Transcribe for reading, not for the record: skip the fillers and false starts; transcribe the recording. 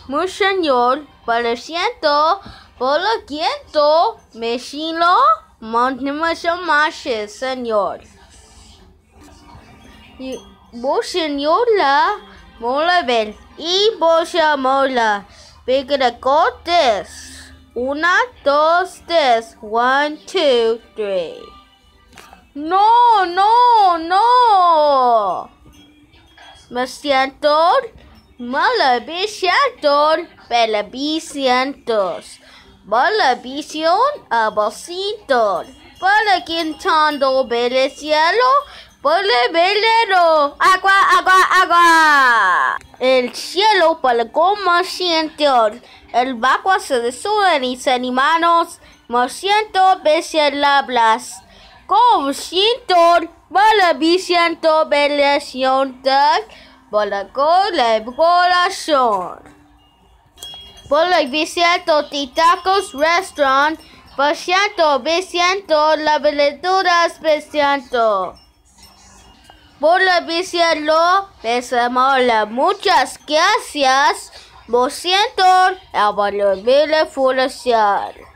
Mi señor, por lo siento, me siento más señor. Vos señora, mola ver y vos mola. Bigger cortes. 1, 2, 3. 1, 2, 3. No. Me siento mala visión, bella visientos. Mala visión a bolsito. Para quintando bel cielo. Para velero. Agua. El cielo para como siento. El agua se desula en mis animanos. Me siento beselablas. Como siento. Mala visión, belación. Para colaboración. Para visiento tacos restaurant. Visiento la verdura especial. Por la visión, mola. Muchas gracias. Lo siento, a volver a